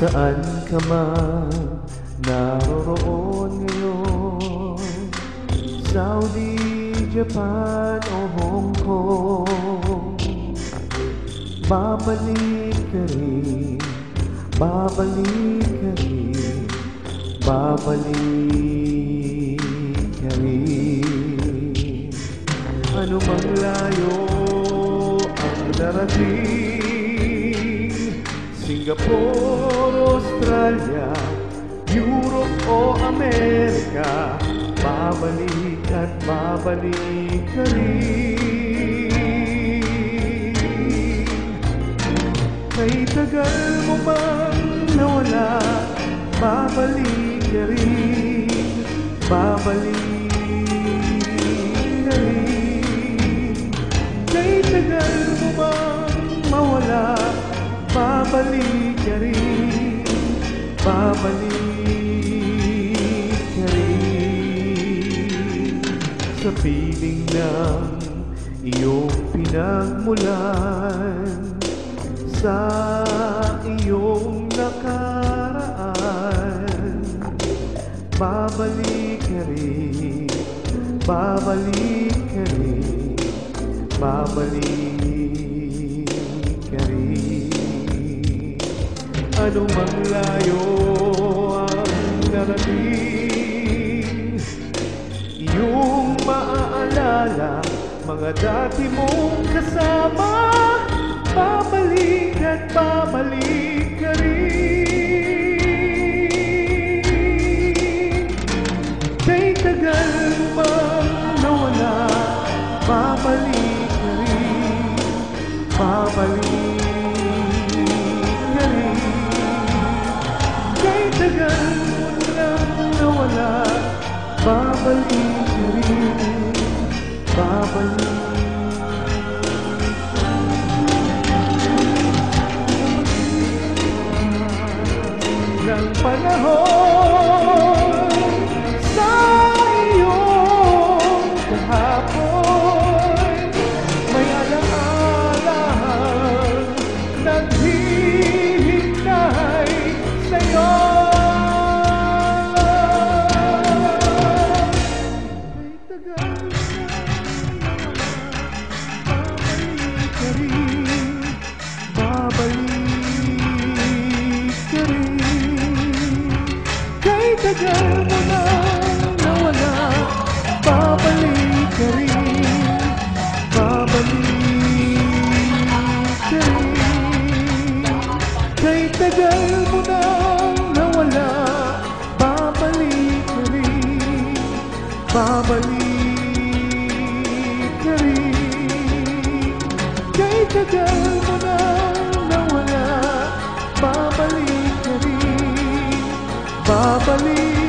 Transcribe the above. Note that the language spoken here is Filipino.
Saan ka man naroroon ngayon, Saudi, Japan o Hong Kong, babalik ka rin, babalik ka rin, babalik ka rin. Ano mang layo ang darating, Singapore, Australia, Europe o Amerika, babalik at babalik ka rin. Kay tagal mo bang nawala, babalik ka rin, babalik ka rin. Kay tagal mo bang mawala, babalik ka rin, babalik ka rin. Sa piling ng iyong pinagmulan, sa iyong nakaraan, babalik ka rin, babalik ka rin, babalik ka rin. Ano mang layo ang narating, iyong maaalala mga dati mong kasama, babalik at babalik ka rin. Kay tagal mo bang nawala, babalik ka rin, babalik ka rin. Kay tagal mo lang nawala, babalik ka rin, babalik. Ng panahon sa iyong kahapon, may alaalang naghihintay sa'yo. May tagal na babalik ka rin, babalik ka rin. Kay tagal mo na nawala, babalik ka rin, babalik ka rin. Kay tagal mo na nawala, babalik ka rin, babalik ka rin. Kay tagal mo na nawala, babalik ka rin, babalik.